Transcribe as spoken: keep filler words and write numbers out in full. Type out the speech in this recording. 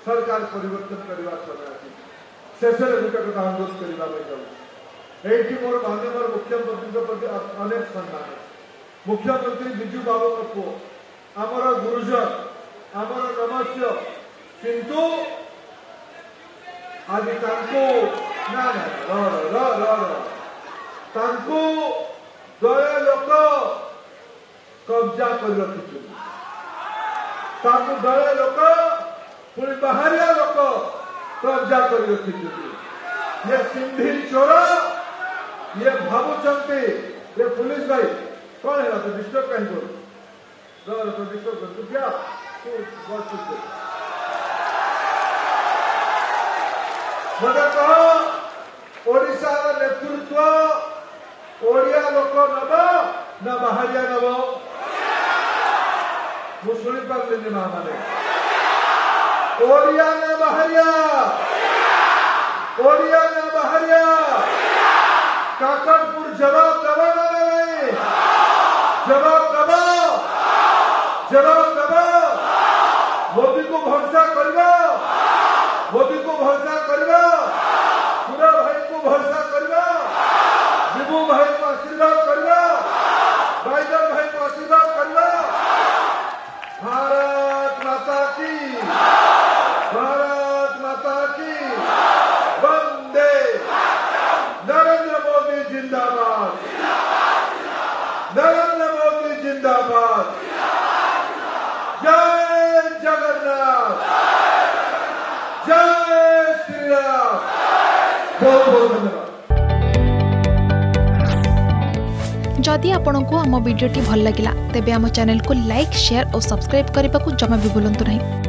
सरकार परिवर्तन करने समय शेष में गोटे कथा अनुरोध करने जाऊँ ये मोर माननीय मुख्यमंत्री प्रति अनेक सम्मान मुख्यमंत्री विजु बाबू पु आमर गुरुजन आमर नमस्य किंतु आज ना ना र र र तांको दया लोक कब्जा कर रखी दया लोक पुणी बाहरिया लोक कब्जा कर रखी ये सिंधी चोर ये भावुंट ये पुलिस भाई कौन है तो डिस्टर्ब कहीं करो तो डिस्टर्ब कर तू क्या तू बहुत कुछ मत कह ओडिशा नेतृत्व ओडिया लोक नब ना बाहरिया नब मु शुणी पारे माँ मैंने ओडिया ना बाहरिया ओडिया ना बाहरिया काकटपुर जवाब दबा ना नहीं जवाब दबा जवाब दबा मोदी को भरोसा करवा मोदी को भरोसा करवा पूरा भाई को भरोसा करवा विभू भाई को आशीर्वाद करवा बाइडन भाई को आशीर्वाद करवा भारत माता की भारत माता की वंदे नरेंद्र मोदी जिंदाबाद नरेंद्र मोदी जिंदाबाद जय जगन्नाथ जय श्री राम बहुत बहुत धन्यवाद। जदि आपंक आम भिडी भल लगा तेब आम चैनल को लाइक शेयर और सब्सक्राइब करने को जमा भी भूलु नहीं।